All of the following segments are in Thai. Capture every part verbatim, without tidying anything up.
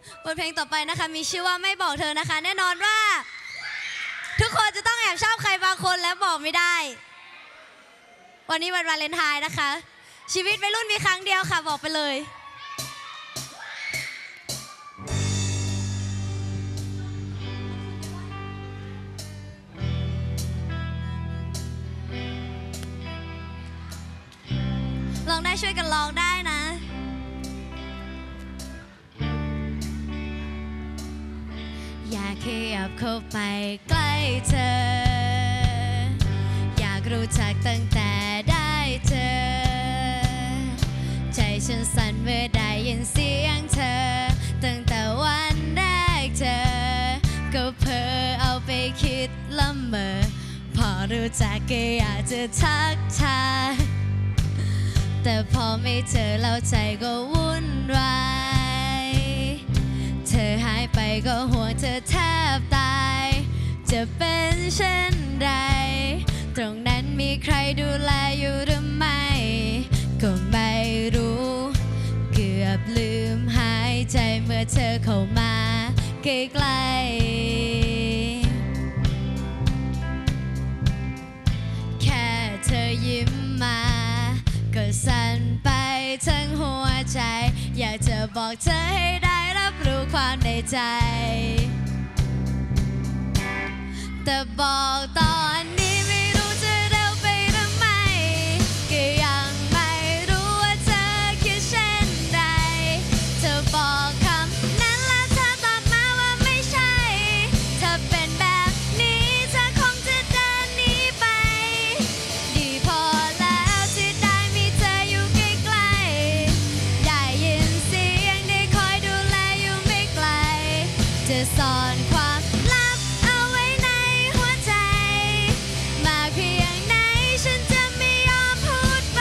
บทเพลงต่อไปนะคะมีชื่อว่าไม่บอกเธอนะคะแน่นอนว่าทุกคนจะต้องแอบชอบใครบางคนและบอกไม่ได้วันนี้วันวาเลนไทน์นะคะชีวิตวัยรุ่นมีครั้งเดียวค่ะบอกไปเลยลองได้ช่วยกันลองได้นะอยากขยับเข้าไปใกล้เธออยากรู้จักตั้งแต่ได้เจอใจฉันสั่นเมื่อได้ยินเสียงเธอตั้งแต่วันแรกเจอก็เพ้อเอาไปคิดละเมอพอรู้จักก็อยากจะทักทายแต่พอไม่เจอแล้วใจก็วุ่นวายเธอหายไปก็ห่วงเธอแทบตายจะเป็นเช่นไรตรงนั้นมีใครดูแลอยู่หรือไม่ก็ไม่รู้เกือบลืมหายใจเมื่อเธอเข้ามาใกล้ๆแค่เธอยิ้มมาก็สั่นไปทั้งหัวใจอยากจะบอกเธอให้ได้รับรู้ความในใจแต่บอกตอนนี้ไม่รู้จะเร็วไปหรือไม่ก็ยังไม่รู้ว่าเธอคิดเช่นไรเธอบอกคำนั้นแล้วเธอตอบมาว่าไม่ใช่ถ้าเป็นแบบนี้เธอคงจะเดินหนีไปดีพอแล้วที่ได้มีเธออยู่ใกล้ๆได้ยินเสียงได้คอยดูแลอยู่ไม่ไกลจะซ่อนความลับเอาไว้ในหัวใจมากเพียงไหนฉันจะไม่ยอมพูดไป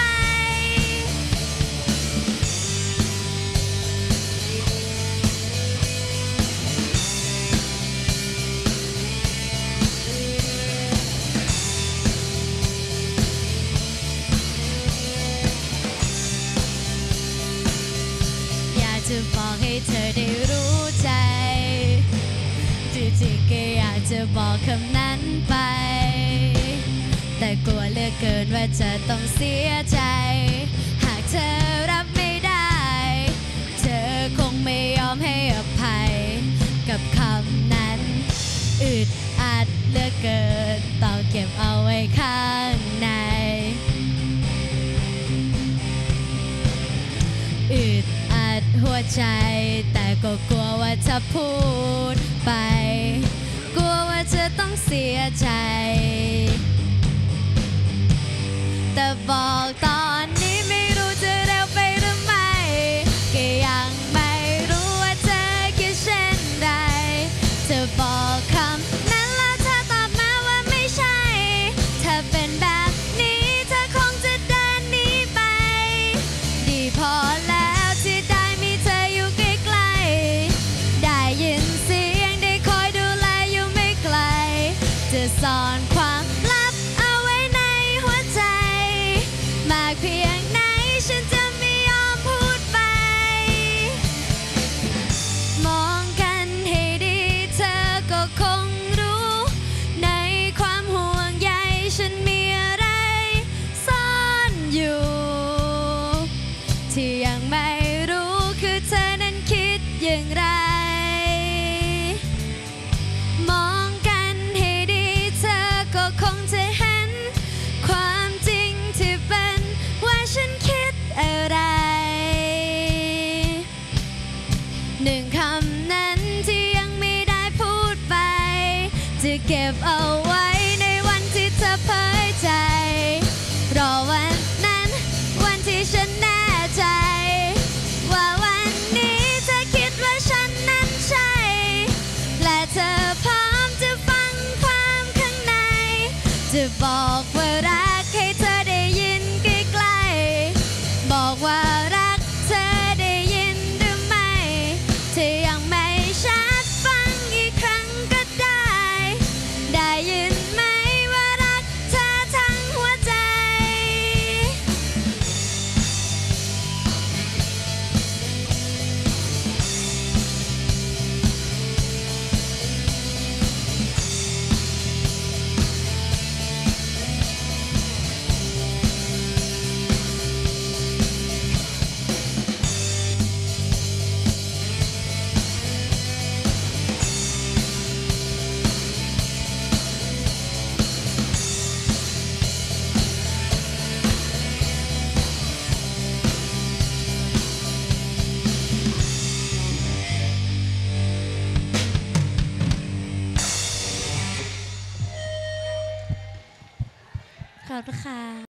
อยากจะบอกให้เธอได้รู้ใจจริงๆก็อยากจะบอกคำนั้นไปแต่กลัวเหลือเกินว่าจะต้องเสียใจหากเธอรับไม่ได้เธอคงไม่ยอมให้อภัยกับคำนั้นอึดอัดเหลือเกินต้องเก็บเอาไว้ข้างในอึดอัดหัวใจแต่ก็กลัวว่าจะพูดไปกลัวว่าจะต้องเสียใจแต่บอกตอนนี้ไม่รู้จะเร็วไปหรือไม่ก็ยังไม่รู้ว่าเธอคิดเช่นไรเธอบอกคำนั้นแล้วเธอตอบมาว่าไม่ใช่ถ้าเป็นแบบนี้เธอคงจะเดินหนีไปดีพอแล้วที่ได้มีเธออยู่ใกล้ๆได้ยินเสียงได้คอยดูแลอยู่ไม่ไกลจะซ่อนความลับเอาไว้ในหัวใจมากเพียงไหนฉันจะไม่ยอมพูดไปมองกันให้ดีเธอก็คงรู้ในความห่วงใยฉันมีอะไรซ่อนอยู่ที่ยังไม่รู้คือเธอนั้นคิดอย่างไรมองกันให้ดีเธอก็คงจะเห็นความจริงที่เป็นว่าฉันคิดอะไรหนึ่งคำนั้นที่ยังไม่ได้พูดไปจะเก็บเอาไว้ในวันที่เธอเผยใจรอวันนั้นวันที่ฉันแน่ใจว่าวันนี้เธอคิดว่าฉันนั้นใช่และเธอพร้อมจะฟังความข้างในจะบอกว่ารักให้เธอได้ยินใกล้ๆบอกว่ารักเธอได้ยินหรือไม่ถ้ายังไม่ชัดฟังอีกครั้งก็ได้ได้ยินไหมว่ารักเธอทั้งหัวใจขอบคุณค่ะ